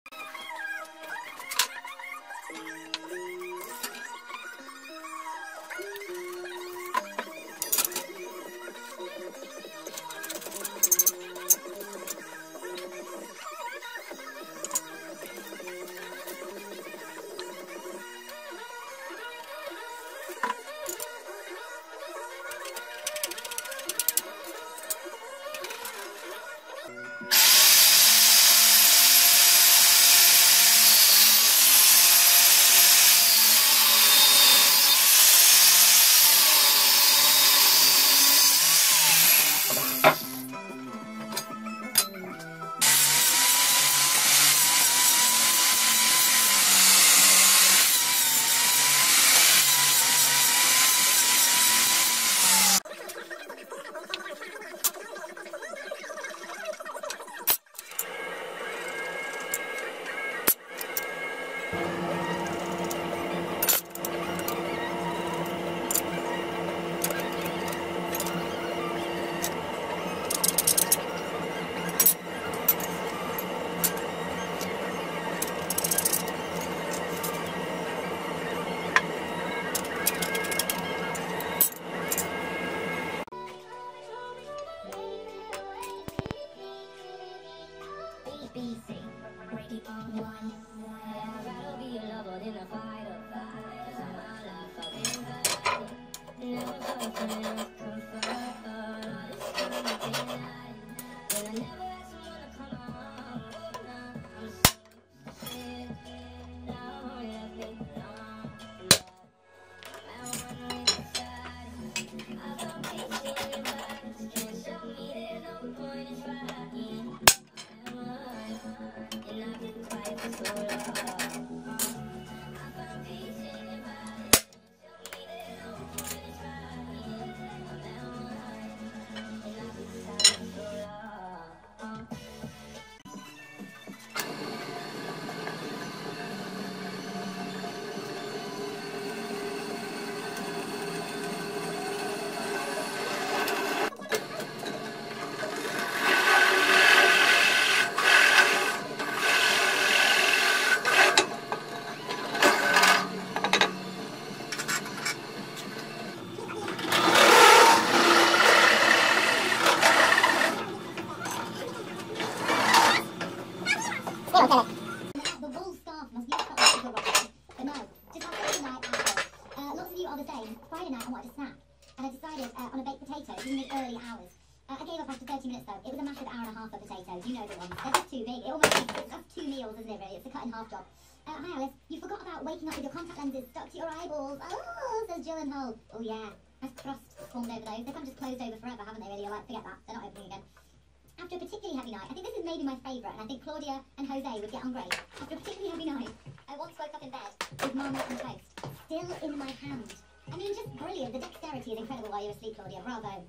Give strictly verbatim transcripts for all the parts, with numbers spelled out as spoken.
Friday night I wanted a snack, and I decided uh, on a baked potato in the early hours. Uh, I gave up after thirty minutes though. It was a massive hour and a half of potatoes. You know the ones. They're just too big. It almost it's, that's two meals, isn't it really? It's a cut in half job. Uh, hi Alice, you forgot about waking up with your contact lenses stuck to your eyeballs. Oh, says Jill and Hull. Oh yeah, nice crust formed over those. They've kind of just closed over forever, haven't they really? You're like, forget that. They're not opening again. After a particularly heavy night, I think this is maybe my favourite, and I think Claudia and Jose would get on great. After a particularly heavy night, I once woke up in bed with marmite and toast still in my hand. I mean, just brilliant. The dexterity is incredible while you're asleep, Claudia. Bravo.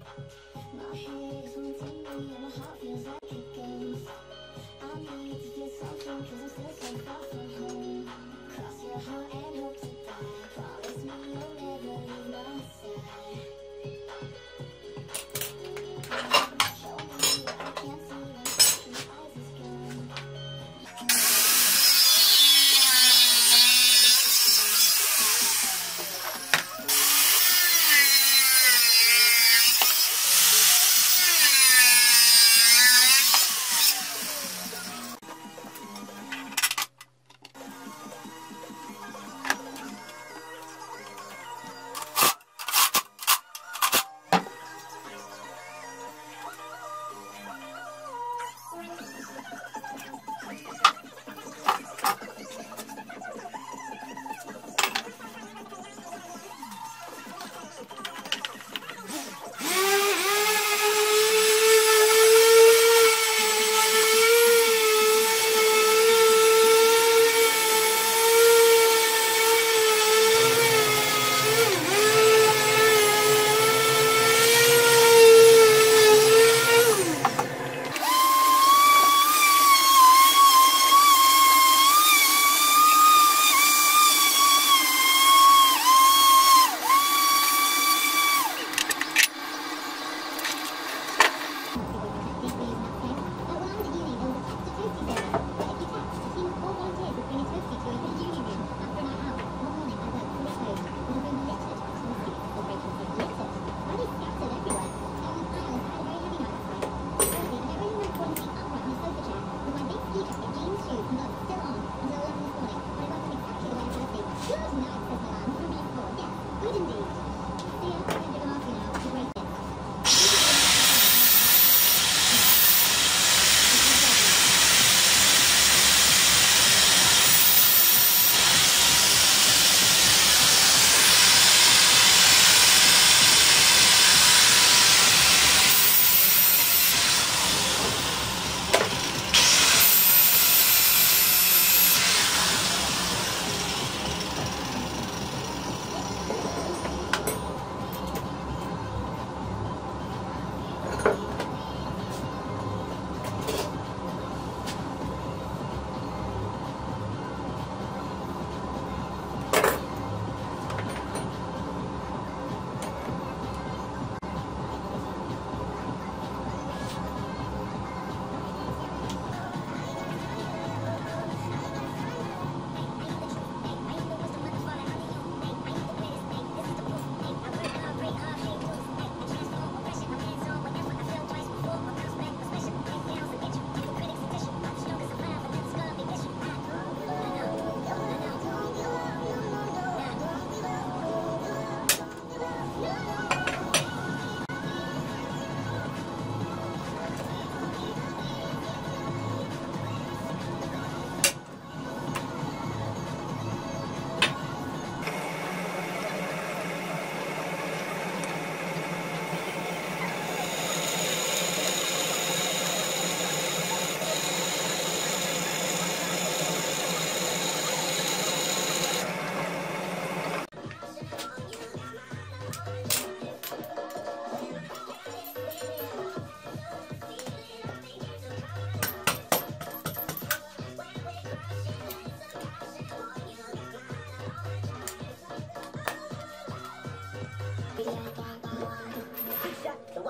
My head is haunting me and my heart feels like it goes. I need to feel something cause I'm still so far from home. Cross your heart and hope to die. Promise me you'll never leave my side. Show me what I can't see when your eyes is gone.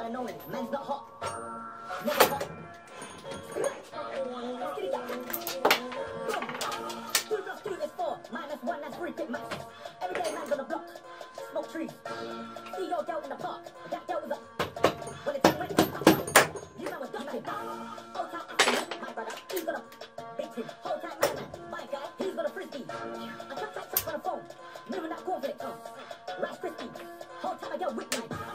gotta know it. Man's not hot. Never hot. Two plus two is four. Minus one, that's three. Get max. Every day man's on the block. Smoke trees. See your girl in the park. That girl was up. When it's wet, you know what's dumping. Whole time after my brother, he's gonna beat him. Whole time my man, my guy, he's gonna frisbee. I kept that on the phone, moving that cornflake. Rice crispy. Whole time I get whipped, mate.